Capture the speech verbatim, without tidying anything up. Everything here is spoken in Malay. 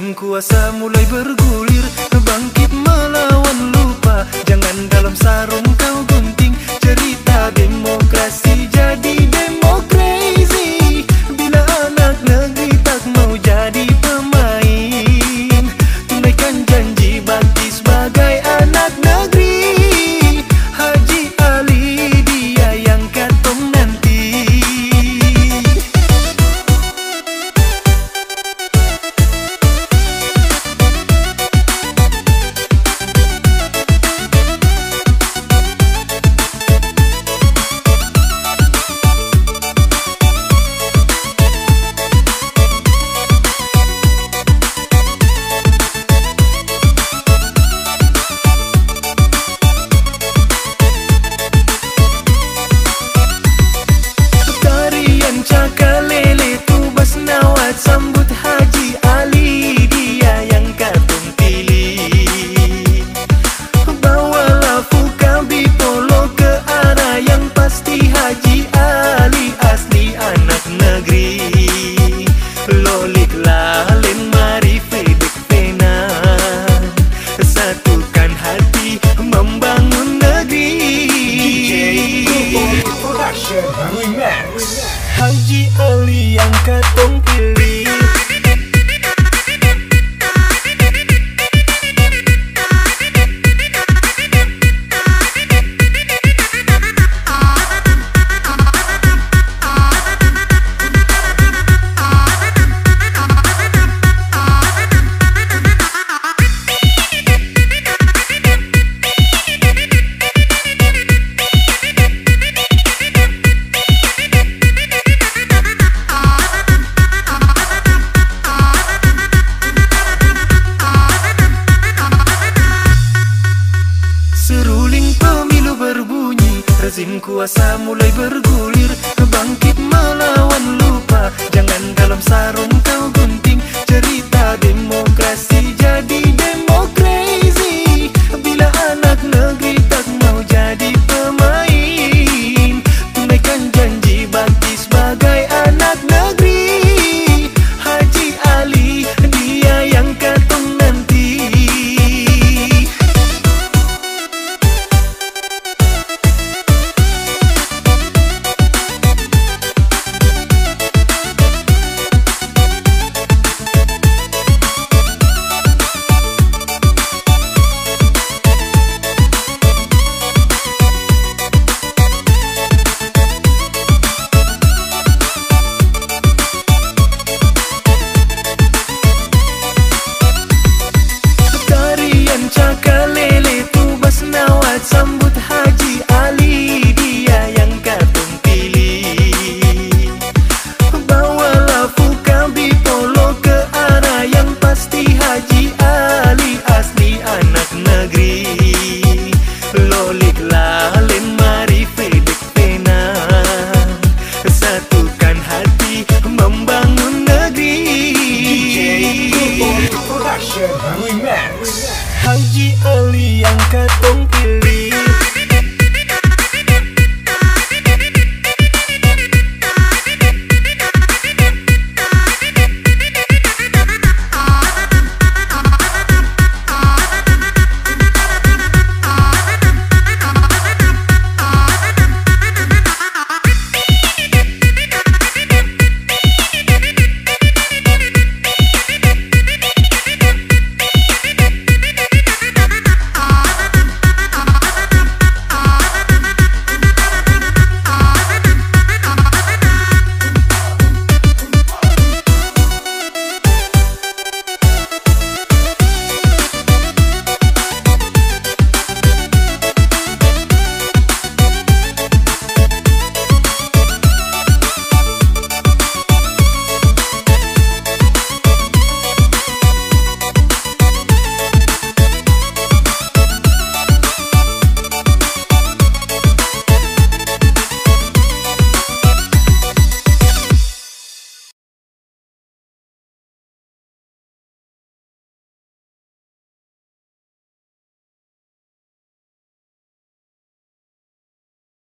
Rezim kuasa mulai bergulir, bangkit melawan lupa. Jangan dalam sarung kau gunting, cerita demokrasi jadi demokrasi. Bila anak negeri tak mau jadi pemain, tunaikan janji bakti sebagai anak negeri. Haji Ali dia yang katong nanti. Cakalele tubas nawat sambut Haji Ali, dia yang katong pilih. Bawalah fukabi polo ke arah yang pasti. Haji Ali asli anak negeri. Loliklah len mari fedek pena, satukan hati membangun negeri. Production Remix. Haji Ali yang katong pilih. Seruling pemilu berbunyi, rezim kuasa mulai bergulir, bangkit melawan lupa. Jangan dalam sarung kau gunting, cerita demokrasi